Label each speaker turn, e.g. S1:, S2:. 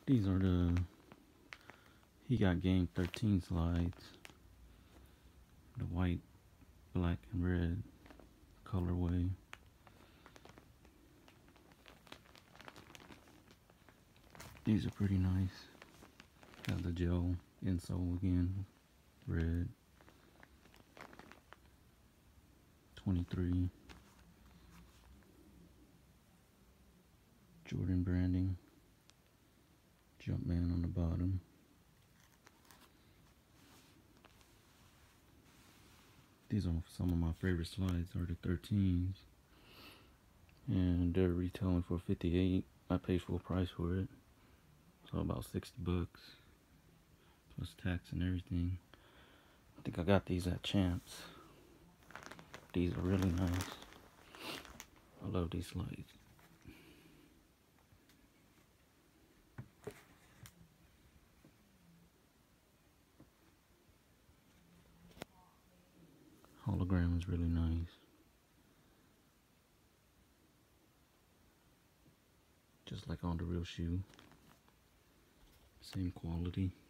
S1: These are the He Got Game 13 slides. The white, black, and red colorway. These are pretty nice. Got the gel insole again, red. 23. Jordan branding. Jumpman on the bottom. These are some of my favorite slides, are the 13s. And they're retailing for $58. I paid full price for it. So about 60 bucks. Plus tax and everything. I think I got these at Champs. These are really nice. I love these slides. Hologram is really nice. Just like on the real shoe. Same quality.